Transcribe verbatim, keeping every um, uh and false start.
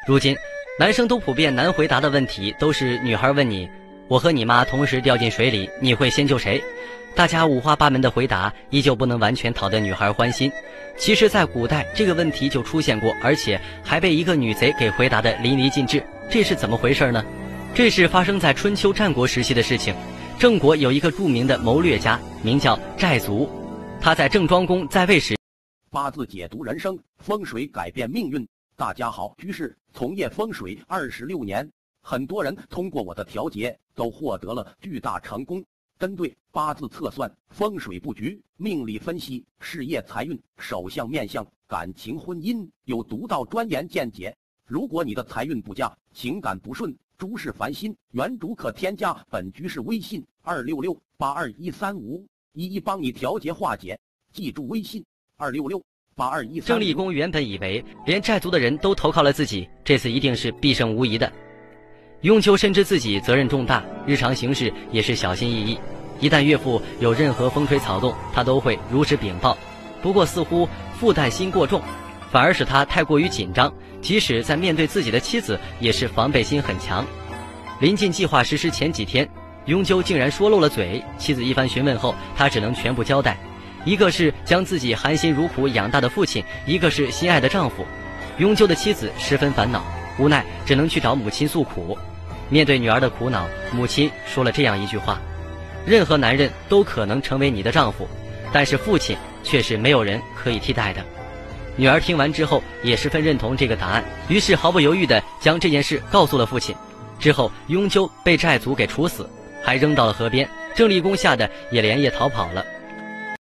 如今，男生都普遍难回答的问题，都是女孩问你：“我和你妈同时掉进水里，你会先救谁？”大家五花八门的回答，依旧不能完全讨得女孩欢心。其实，在古代这个问题就出现过，而且还被一个女贼给回答得淋漓尽致。这是怎么回事呢？这是发生在春秋战国时期的事情。郑国有一个著名的谋略家，名叫寨族。他在郑庄公在位时， 八字解读人生，风水改变命运。大家好，居士从业风水二十六年，很多人通过我的调节都获得了巨大成功。针对八字测算、风水布局、命理分析、事业财运、手相面相、感情婚姻，有独到专研见解。如果你的财运不佳，情感不顺，诸事烦心，原主可添加本居士微信二六六八二一三五，一一帮你调节化解。记住微信二六六八二一三五。 郑立公原本以为连寨族的人都投靠了自己，这次一定是必胜无疑的。雍丘深知自己责任重大，日常行事也是小心翼翼。一旦岳父有任何风吹草动，他都会如实禀报。不过似乎负担心过重，反而使他太过于紧张，即使在面对自己的妻子，也是防备心很强。临近计划实施前几天，雍丘竟然说漏了嘴。妻子一番询问后，他只能全部交代。一个是将自己含辛茹苦养大的父亲，一个是心爱的丈夫。雍丘的妻子十分烦恼，无奈只能去找母亲诉苦。面对女儿的苦恼，母亲说了这样一句话：任何男人都可能成为你的丈夫，但是父亲却是没有人可以替代的。女儿听完之后也十分认同这个答案，于是毫不犹豫地将这件事告诉了父亲。之后雍丘被寨族给处死，还扔到了河边。郑立公吓得也连夜逃跑了。